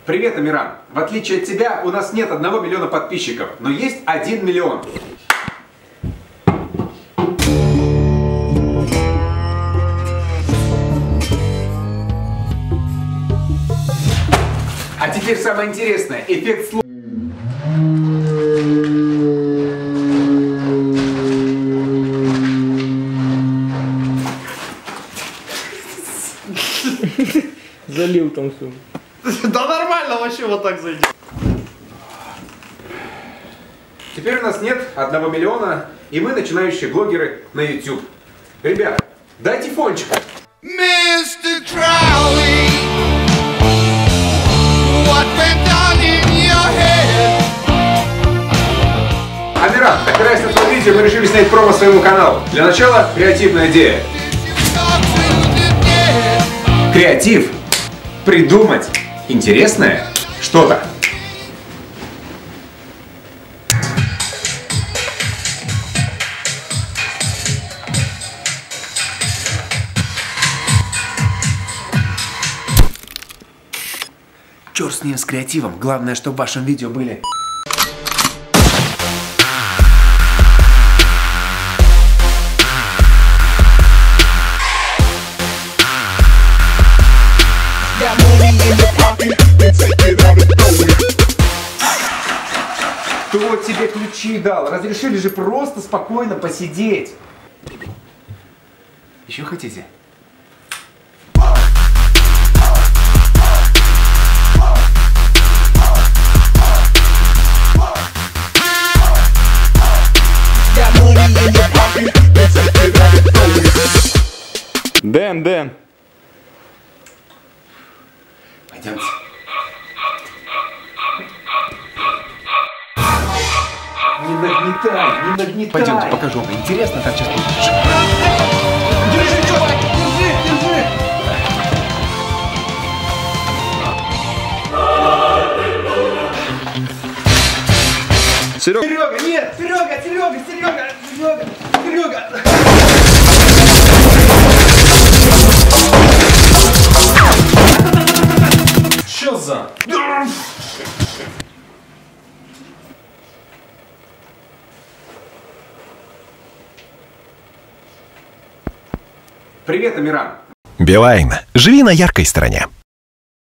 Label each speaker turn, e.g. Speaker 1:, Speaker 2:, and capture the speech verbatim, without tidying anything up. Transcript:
Speaker 1: Привет, Амиран. В отличие от тебя, у нас нет одного миллиона подписчиков, но есть один миллион. А теперь самое интересное. Эффект слова.
Speaker 2: Залил там все.
Speaker 3: Да нормально вообще вот так зайдет.
Speaker 1: Теперь у нас нет одного миллиона, и мы начинающие блогеры на YouTube. Ребят, дайте фончик.
Speaker 4: мистер Crowley, what went on in your head?
Speaker 1: Амиран, опираясь на твое видео, мы решили снять промо своему каналу. Для начала креативная идея. Креатив. Придумать интересное что-то. Чёрт с ним, с креативом. Главное, чтобы в вашем видео были... Кто тебе ключи дал? Разрешили же просто спокойно посидеть. Еще хотите?
Speaker 2: Дэн, Дэн.
Speaker 1: Пойдемте. Не нагнетай, не нагнетай. Пойдемте, покажу вам. Интересно, как сейчас будет.
Speaker 3: Держи, чувак, держи, держи.
Speaker 2: Серега.
Speaker 3: Серега, нет, Серега, Серега, Серега, Серега, Серега. Что за?
Speaker 1: Привет, Амиран.
Speaker 5: Билайн. Живи на яркой стороне.